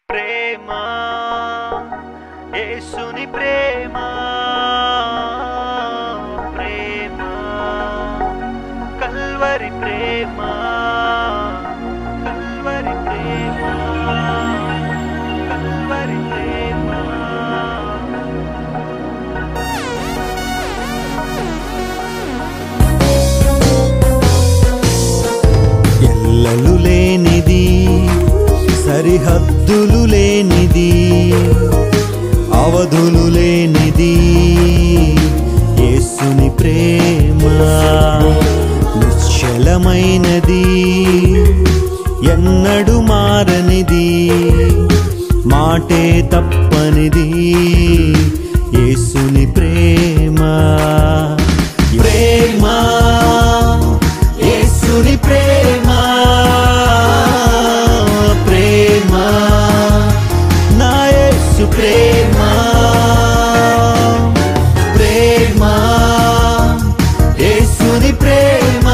ప్రేమ యేసుని ప్రేమ ప్రేమ కల్వరి ప్రేమ కల్వరి ప్రేమ కల్వరి ప్రేమ ఎల్లలు లేనిది సరిహద్దులు లేనిది అవధులు లేనిది యేసుని ప్రేమ నిశ్చలమైనది ఎన్నడు మారనిది మాటే తప్పనిది యేసుని ప్రేమ ప్రేమ యేసుని ప్రేమ ప్రేమ నా యేసు ప్రేమ ప్రేమ యేసుని ప్రేమ